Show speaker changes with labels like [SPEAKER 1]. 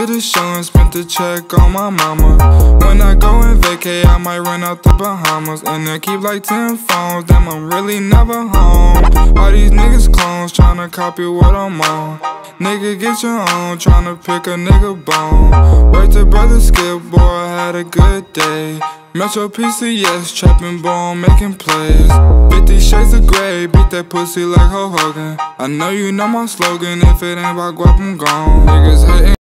[SPEAKER 1] the show and spent the check on my mama. When I go and vacay, I might run out the Bahamas. And I keep like 10 phones, damn, I'm really never home. All these niggas clones tryna copy what I'm on. Nigga, get your own, tryna pick a nigga bone. Word to brother Skip, boy, I had a good day. Metro PCS, trapping boy, making plays. 50 shades of gray, beat that pussy like Hulk Hogan. I know you know my slogan, if it ain't about guap, I'm gone. Niggas hating.